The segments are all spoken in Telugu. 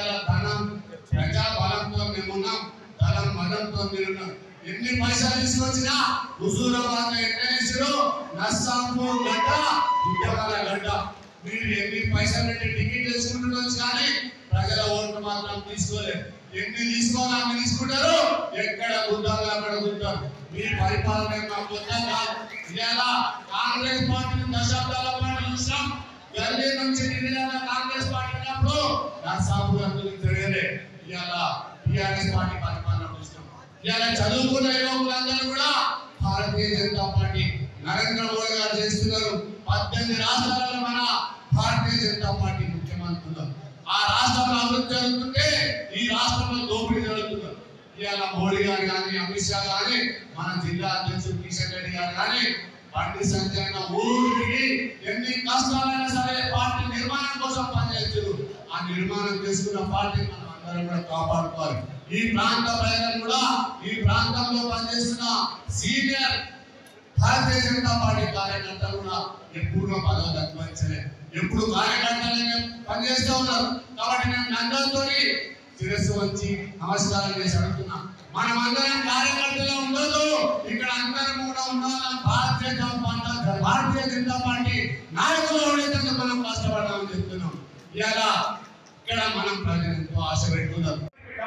ఇవాళ ధనం ప్రజా బలంతో మేమున్నాం, ధనం మదంతో మీరున్నాం. ఎన్ని పైసలు తీసుకొచ్చినా హుజూరాబాద్ ఎక్కడేసారు, నర్సాపూర్ గడ్డ, ఉద్యోగాల గడ్డ. మీరు ఎన్ని పైసలు పెట్టి టికెట్ వేసుకుంటుండొచ్చు కానీ ప్రజల ఓట్లు మాత్రం తీసుకోలేదు. ఎన్ని తీసుకోవాలి అన్ని తీసుకుంటారు, ఎక్కడ గుద్దాలో అక్కడ గుద్దారు. మీ పరిపాలన మాకు వద్దా కాదు. ఇలా కాంగ్రెస్ పార్టీని దశాబ్దాల పాటు చూసాం. ఢిల్లీ నుంచి ఢిల్లీలో కాంగ్రెస్ పార్టీ ఉన్నప్పుడు నర్సాపూర్ అభివృద్ధి జరిగేదే. ఇలా టిఆర్ఎస్ పార్టీ పరిపాలన చూస్తాం. ఇలా చదువుకున్న యువకులందరూ కూడా భారతీయ జనతా పార్టీ నరేంద్ర మోడీ గారు చేస్తున్నారు. 18 రాష్ట్రాలలో మన భారతీయ జనతా పార్టీ ముఖ్యమంత్రులు. ఆ రాష్ట్రంలో అభివృద్ధి జరుగుతుంటే ఈ రాష్ట్రంలో దోపిడీ జరుగుతున్నారు. ఇవాళ మోడీ గారు కానీ, అమిత్ షా కానీ, మన జిల్లా అధ్యక్షుడు కిషన్ రెడ్డి గారు కానీ బండి సంజయ్ ఊరికి ఎన్ని కష్టాలైనా సరే పార్టీ నిర్మాణం కోసం పనిచేస్తారు. ఆ నిర్మాణం చేసుకున్న పార్టీ మనం అందరం కూడా కాపాడుకోవాలి. ఈ ప్రాంత ప్రజలు కూడా, ఈ ప్రాంతంలో పనిచేస్తున్న సీనియర్ భారతీయ జనతా పార్టీ కార్యకర్తలు కూడా ఎప్పుడు పదవులు అనుభవించలేదు, ఎప్పుడు కార్యకర్తలు పనిచేస్తూ ఉన్నారు. కాబట్టి నేను అందరితో శిరస్సు వచ్చి నమస్కారం చేసి అడుగుతున్నా, మనం అందరం కార్యకర్తలు ఉండదు, ఇక్కడ అందరం కూడా ఉండాలని భారతీయ జనతా పార్టీ నాయకులు ఉండేందుకు మనం కష్టపడదామని చెప్తున్నాం. ఇలా ఇక్కడ మనం ప్రజలతో ఆశ పెట్టుకున్నాం.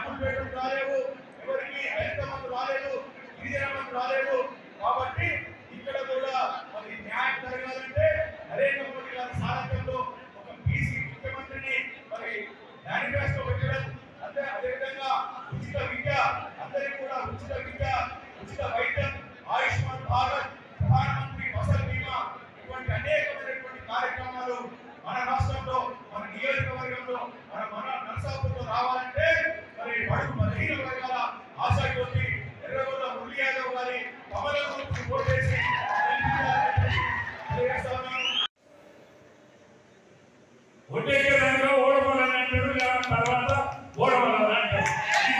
కాబట్టి ఇక్కడ కూడా మరి న్యాయం జరగాలంటే నరేంద్ర మోడీ గారి సారథ్యంలో ఒక బీసీ ముఖ్యమంత్రిని మరి మేనిఫెస్టో పెట్టడం, అదేవిధంగా ఉచిత విద్య, అందరికీ కూడా ఉచిత విద్య, ఉచిత వైద్యం, ఆయుష్మాన్ భారత్, ప్రధానమంత్రి ఫసల్ బీమా, ఇటువంటి అనేకమైనటువంటి కార్యక్రమాలు మన రాష్ట్రంలో, మన నియోజకవర్గంలో, మన నర్సాపూర్లో రావాలంటే మరి బడుగు బలహీన వర్గాల ఆశాజ్యోతి ఎర్రగొండ మురళీ యాదవ్ గారి కమలం గురించి ఓటేసి ఓటేయడంలో ఓడమలని అంటాడు, తర్వాత ఓడమలని అంటాడు.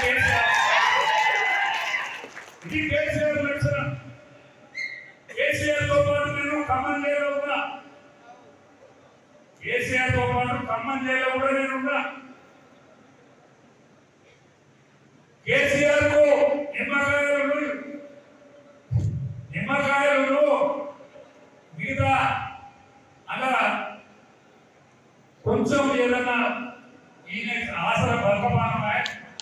ఇది కేసీఆర్ లక్షణం. కేసీఆర్ తో పాటు నేను ఖమ్మం జైల్లో ఉన్నా, కేసీఆర్ తో పాటు ఖమ్మం జైల్లో కూడా నేనున్నా. కేసీఆర్ కు నిమ్మకాయలు మిగతా అలా కొంచెం ఏదన్నా ఈయన ఆసర బలపానమే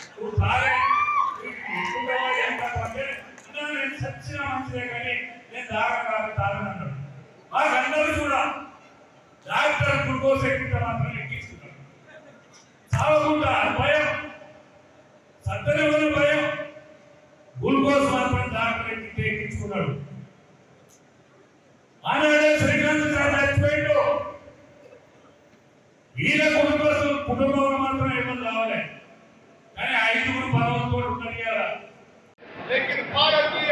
నేను సచ్చిన మంచిదే కానీ నేను తాగన్నాడు. మాకందరూ కూడా డాక్టర్ గ్లూకోజ్ ఎక్కితే మాత్రం ఎక్కించుకున్నాడు. చావకుండా భయం, సత్తని వల్ల భయం, గ్లూకోజ్ మాత్రం డాక్టర్ ఎక్కించుకున్నాడు. ఆనాడే శ్రీకాంత్ గారు చచ్చిపోయిండు. ఈయన కుటుంబంలో మాత్రం ఇబ్బంది రావాలి, కానీ 5 పదవులతో ఉంటారు. लेकिन भारत की